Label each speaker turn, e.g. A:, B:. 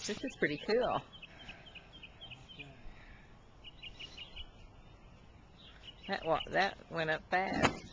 A: This is pretty cool. That went up fast.